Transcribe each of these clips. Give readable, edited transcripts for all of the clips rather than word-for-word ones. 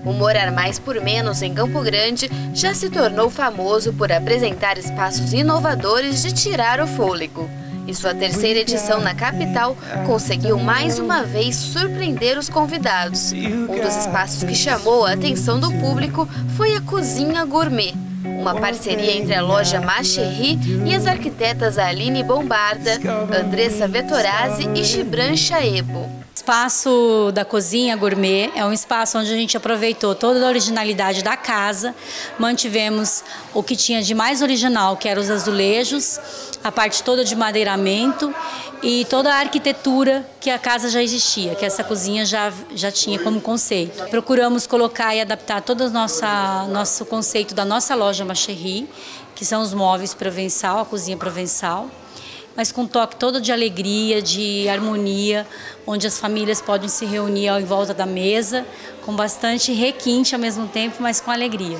O Morar Mais por Menos em Campo Grande já se tornou famoso por apresentar espaços inovadores de tirar o fôlego. E sua terceira edição na capital conseguiu mais uma vez surpreender os convidados. Um dos espaços que chamou a atenção do público foi a Cozinha Gourmet, uma parceria entre a loja Macherry e as arquitetas Aline Bombarda, Andressa Vettorazzi e Gibran Chaebo. O espaço da Cozinha Gourmet é um espaço onde a gente aproveitou toda a originalidade da casa, mantivemos o que tinha de mais original, que eram os azulejos, a parte toda de madeiramento e toda a arquitetura que a casa já existia, que essa cozinha já tinha como conceito. Procuramos colocar e adaptar todo o nosso conceito da nossa loja Macherry, que são os móveis provençal, a cozinha provençal, mas com um toque todo de alegria, de harmonia, onde as famílias podem se reunir em volta da mesa, com bastante requinte ao mesmo tempo, mas com alegria.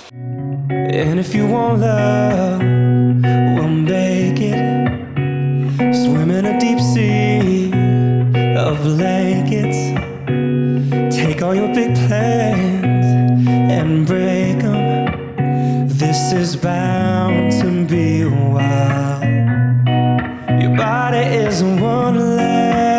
And if you want love, we'll make it. Swim in a deep sea of blankets. Take all your big plans and break them. This is bound to be a while. Your body is a wonderland.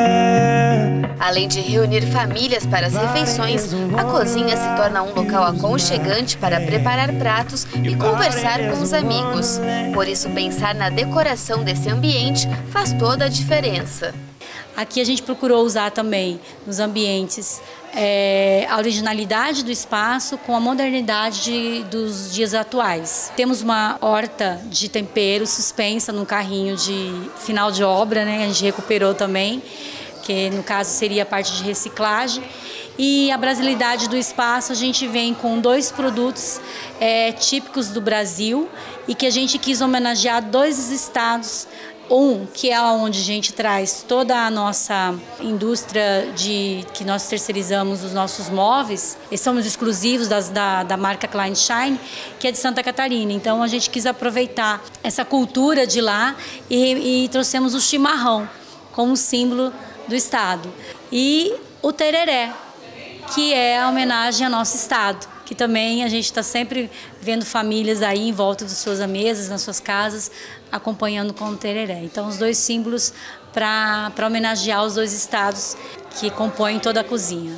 Além de reunir famílias para as refeições, a cozinha se torna um local aconchegante para preparar pratos e conversar com os amigos. Por isso, pensar na decoração desse ambiente faz toda a diferença. Aqui a gente procurou usar também nos ambientes a originalidade do espaço com a modernidade dos dias atuais. Temos uma horta de tempero suspensa num carrinho de final de obra, né? A gente recuperou também, que no caso seria a parte de reciclagem. E a brasilidade do espaço, a gente vem com 2 produtos típicos do Brasil e que a gente quis homenagear 2 estados. Um, que é onde a gente traz toda a nossa indústria que nós terceirizamos os nossos móveis, e somos exclusivos da marca Klein Shine, que é de Santa Catarina. Então a gente quis aproveitar essa cultura de lá e trouxemos o chimarrão como símbolo do estado. E o tereré, que é a homenagem ao nosso estado, que também a gente está sempre vendo famílias aí em volta das suas mesas, nas suas casas, acompanhando com o tereré. Então, os 2 símbolos para homenagear os 2 estados que compõem toda a cozinha.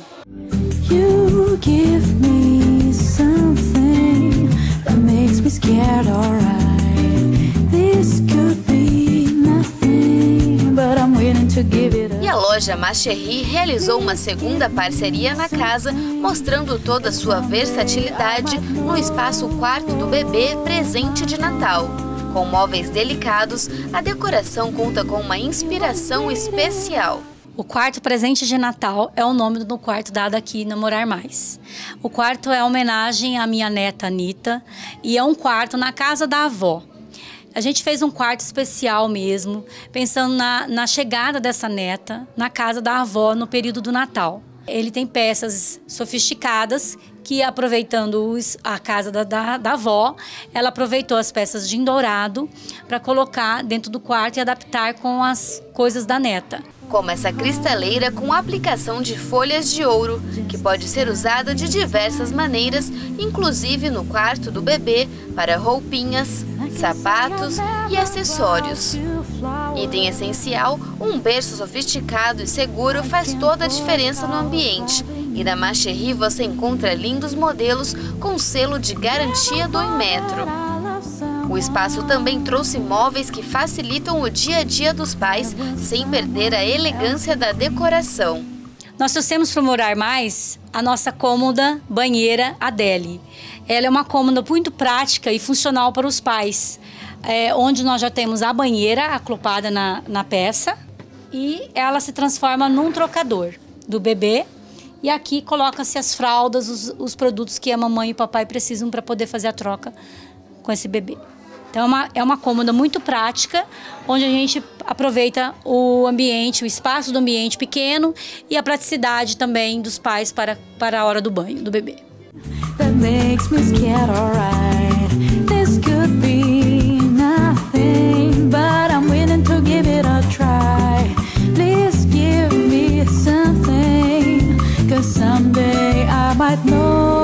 You give me something that makes me scared, alright. This could be nothing, but I'm willing to give it up. E a loja Macherry realizou uma segunda parceria na casa, mostrando toda a sua versatilidade no espaço Quarto do Bebê Presente de Natal. Com móveis delicados, a decoração conta com uma inspiração especial. O quarto presente de Natal é o nome do quarto dado aqui no Morar Mais. O quarto é homenagem à minha neta Anitta e é um quarto na casa da avó. A gente fez um quarto especial mesmo, pensando na chegada dessa neta na casa da avó no período do Natal. Ele tem peças sofisticadas que, aproveitando a casa da avó, ela aproveitou as peças de dourado para colocar dentro do quarto e adaptar com as coisas da neta. Como essa cristaleira com aplicação de folhas de ouro, que pode ser usada de diversas maneiras, inclusive no quarto do bebê, para roupinhas, sapatos e acessórios. Item essencial, um berço sofisticado e seguro faz toda a diferença no ambiente. E na Macherry você encontra lindos modelos com selo de garantia do Inmetro. O espaço também trouxe móveis que facilitam o dia a dia dos pais, sem perder a elegância da decoração. Nós trouxemos para o Morar Mais a nossa cômoda banheira Adele. Ela é uma cômoda muito prática e funcional para os pais, onde nós já temos a banheira acoplada na peça e ela se transforma num trocador do bebê. E aqui coloca-se as fraldas, os produtos que a mamãe e o papai precisam para poder fazer a troca com esse bebê. Então é uma cômoda muito prática, onde a gente aproveita o ambiente, o espaço do ambiente pequeno e a praticidade também dos pais para a hora do banho do bebê. That makes me scared, alright. This could be nothing, but I'm willing to give it a try. Please give me something, 'cause someday I might know